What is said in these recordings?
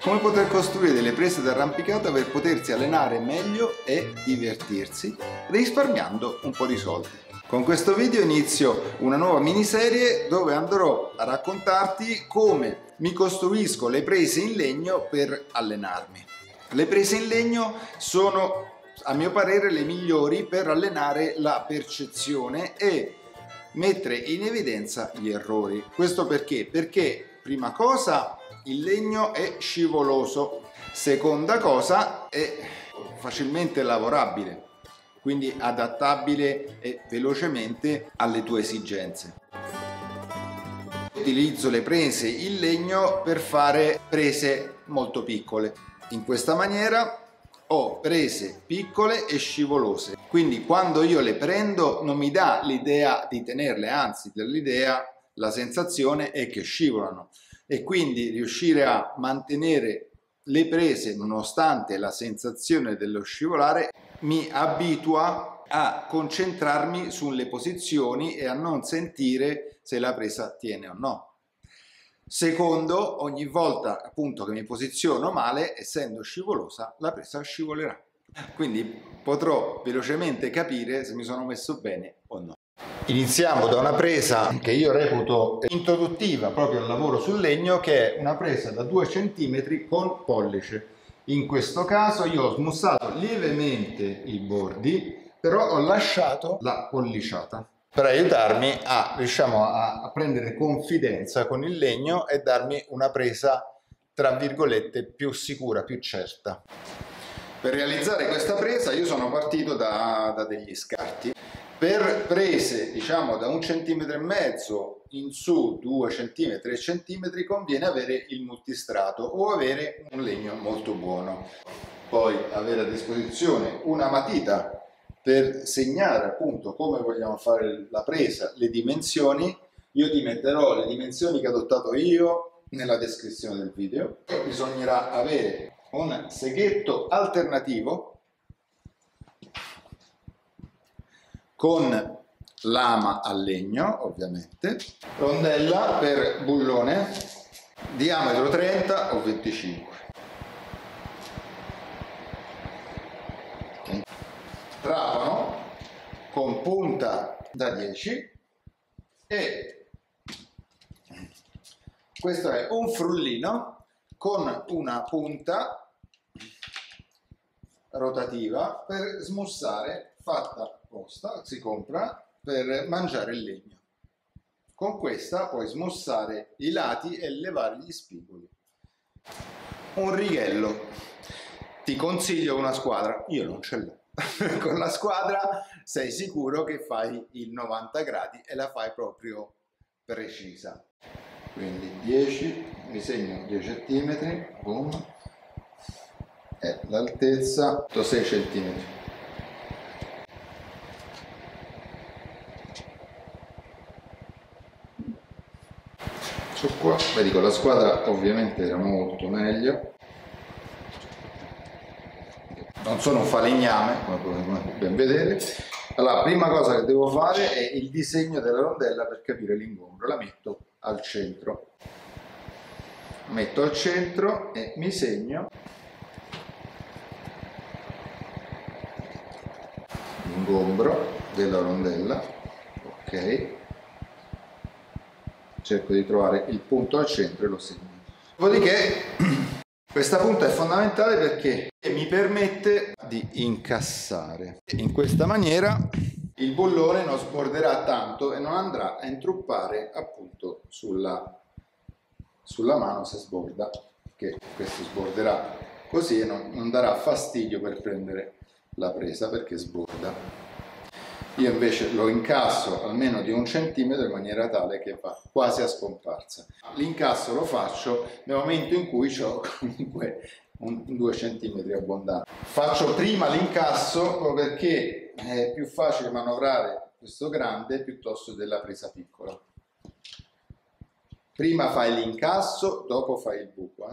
come poter costruire delle prese d'arrampicata per potersi allenare meglio e divertirsi, risparmiando un po' di soldi. Con questo video inizio una nuova miniserie dove andrò a raccontarti come mi costruisco le prese in legno per allenarmi. Le prese in legno sono, a mio parere, le migliori per allenare la percezione e mettere in evidenza gli errori. Questo perché? Perché prima cosa il legno è scivoloso, seconda cosa è facilmente lavorabile, quindi adattabile e velocemente alle tue esigenze. Utilizzo le prese in legno per fare prese molto piccole. In questa maniera ho prese piccole e scivolose, quindi quando io le prendo non mi dà l'idea di tenerle, anzi dall'idea la sensazione è che scivolano, e quindi riuscire a mantenere le prese nonostante la sensazione dello scivolare mi abitua a concentrarmi sulle posizioni e a non sentire se la presa tiene o no. Secondo, ogni volta appunto che mi posiziono male, essendo scivolosa, la presa scivolerà. Quindi potrò velocemente capire se mi sono messo bene o no. Iniziamo da una presa che io reputo introduttiva proprio al lavoro sul legno, che è una presa da 2 cm con pollice. In questo caso io ho smussato lievemente i bordi, però ho lasciato la polliciata per aiutarmi a, a prendere confidenza con il legno e darmi una presa, tra virgolette, più sicura, più certa. Per realizzare questa presa io sono partito da degli scarti. Per prese diciamo da 1,5 cm in su, 2 cm, 3 cm, conviene avere il multistrato o avere un legno molto buono. Poi avere a disposizione una matita per segnare appunto come vogliamo fare la presa, le dimensioni. Io ti metterò le dimensioni che ho adottato io nella descrizione del video. Bisognerà avere un seghetto alternativo con lama a legno, ovviamente, rondella per bullone, diametro 30 o 25. Okay. Trapano con punta da 10 e questo è un frullino con una punta rotativa per smussare, fatta apposta, si compra per mangiare il legno. Con questa puoi smussare i lati e levare gli spigoli. Un righello. Ti consiglio una squadra, io non ce l'ho. Con la squadra sei sicuro che fai il 90 gradi e la fai proprio precisa. Quindi 10, mi segno 10 cm, boom, e l'altezza 6 cm. Qua, vedi, con la squadra ovviamente era molto meglio. Non sono un falegname, come potete ben vedere. Allora, prima cosa che devo fare è il disegno della rondella per capire l'ingombro. La metto al centro. Metto al centro e mi segno l'ingombro della rondella. Ok. Cerco di trovare il punto al centro e lo segno. Dopodiché questa punta è fondamentale perché mi permette di incassare. In questa maniera il bullone non sborderà tanto e non andrà a intruppare appunto sulla mano se sborda, che questo sborderà così e non darà fastidio per prendere la presa perché sborda. Io invece lo incasso almeno di 1 centimetro in maniera tale che va quasi a scomparsa. L'incasso lo faccio nel momento in cui ho comunque 2 centimetri abbondanti. Faccio prima l'incasso proprio perché è più facile manovrare questo grande piuttosto della presa piccola. Prima fai l'incasso, dopo fai il buco.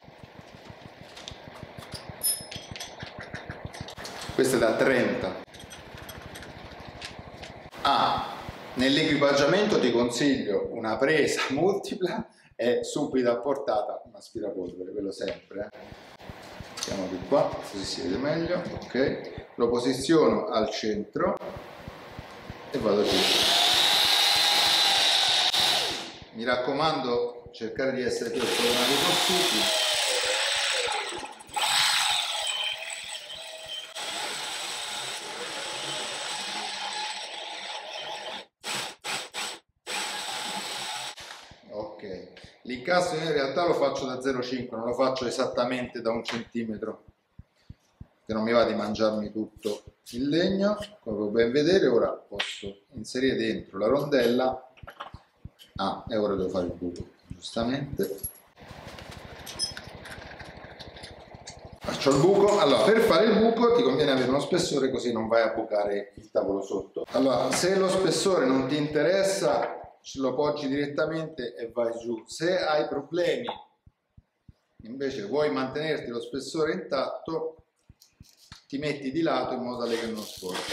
Questo è da 30. Nell'equipaggiamento ti consiglio una presa multipla e subito a portata una aspirapolvere, quello sempre. Mettiamo di qua, così si vede meglio. Ok, lo posiziono al centro e vado giù. Mi raccomando, cercare di essere più ortogonali possibile. Ok, l'incasto in realtà lo faccio da 0,5, non lo faccio esattamente da 1 centimetro, che non mi va di mangiarmi tutto il legno. Come puoi ben vedere, ora posso inserire dentro la rondella. E ora devo fare il buco, giustamente. Faccio il buco. Allora, per fare il buco ti conviene avere uno spessore, così non vai a bucare il tavolo sotto. Allora, se lo spessore non ti interessa, ce lo poggi direttamente e vai giù. Se hai problemi, invece vuoi mantenerti lo spessore intatto, ti metti di lato in modo tale che non sporca.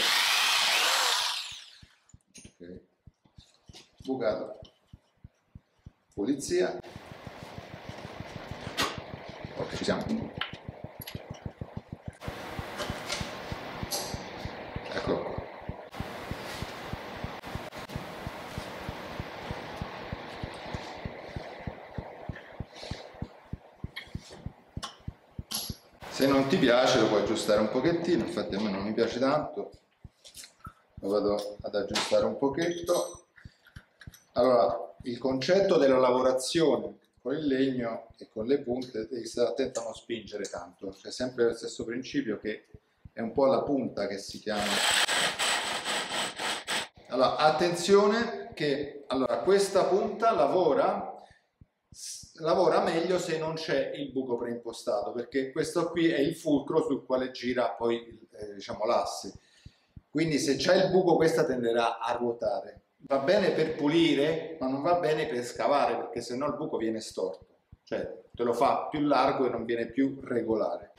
Ok, bucato. Pulizia. Ok, ci siamo. Eccolo qua. Se non ti piace lo puoi aggiustare un pochettino, infatti a me non mi piace tanto, lo vado ad aggiustare un pochetto. Allora, il concetto della lavorazione con il legno e con le punte devi stare attento a non spingere tanto, c'è sempre lo stesso principio, che è un po' la punta che si chiama. Allora, attenzione che questa punta lavora meglio se non c'è il buco preimpostato, perché questo qui è il fulcro sul quale gira poi diciamo l'asse, quindi se c'è il buco questa tenderà a ruotare. Va bene per pulire, ma non va bene per scavare, perché sennò il buco viene storto, cioè te lo fa più largo e non viene più regolare.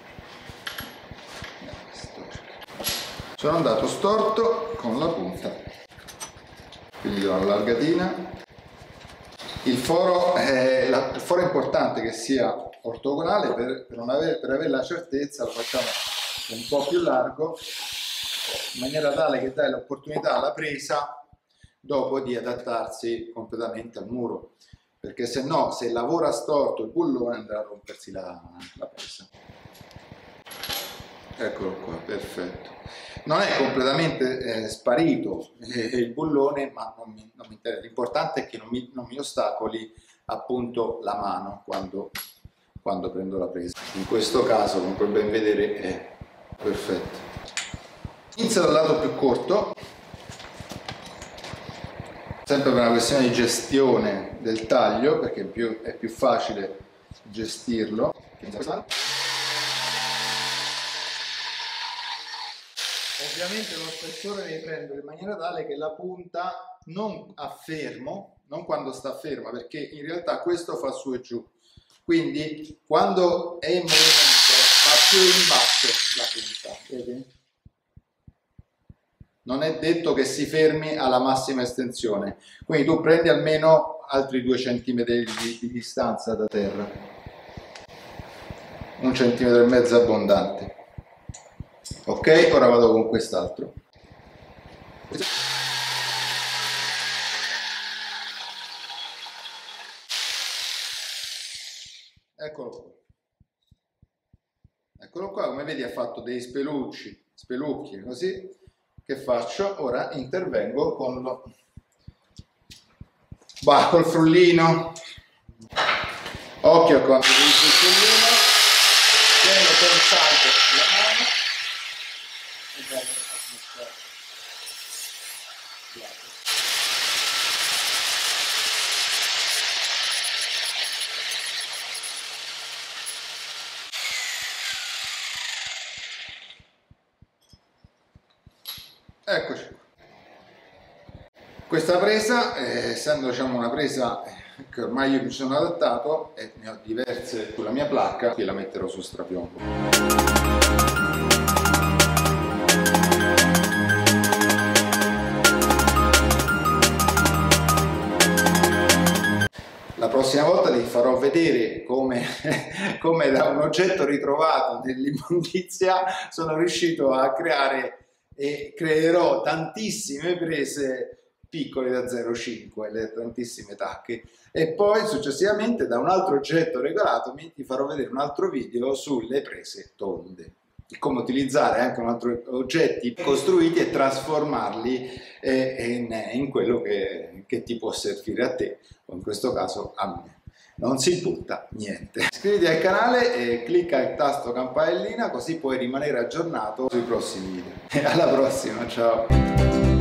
Sono andato storto con la punta, quindi do una largatina. Il foro è importante che sia ortogonale, per avere la certezza lo facciamo un po' più largo, in maniera tale che dai l'opportunità alla presa dopo di adattarsi completamente al muro, perché se no, se lavora storto il bullone, andrà a rompersi la presa. Eccolo qua, perfetto. Non è completamente sparito il bullone, ma non mi interessa. L'importante è che non mi ostacoli appunto la mano quando prendo la presa. In questo caso, come puoi ben vedere, è perfetto. Inizio dal lato più corto, sempre per una questione di gestione del taglio, perché è più facile gestirlo. Ovviamente lo spessore devi prendere in maniera tale che la punta non a fermo, non quando sta ferma, perché in realtà questo fa su e giù, quindi quando è in movimento va più in basso la punta, vedi? Non è detto che si fermi alla massima estensione, quindi tu prendi almeno altri 2 cm di distanza da terra, 1,5 cm abbondante. Ok, ora vado con quest'altro. Eccolo qua. Eccolo qua, come vedi ha fatto dei spelucchi così. Che faccio? Ora intervengo col frullino. Occhio quando utilizzo il frullino, tengo per saldo la mano e vado a smistare l'ago. Eccoci qua. Questa presa, essendo diciamo una presa che ormai io mi sono adattato e ne ho diverse sulla mia placca, qui la metterò su strapiombo. La prossima volta ti farò vedere come, come da un oggetto ritrovato nell'immondizia sono riuscito a creare e creerò tantissime prese piccole da 0,5, le tantissime tacche, e poi successivamente da un altro oggetto regolato ti farò vedere un altro video sulle prese tonde, come utilizzare anche un altro oggetti costruiti e trasformarli in quello che ti può servire a te, o in questo caso a me. Non si butta niente. Iscriviti al canale e clicca il tasto campanellina, così puoi rimanere aggiornato sui prossimi video. E alla prossima, ciao!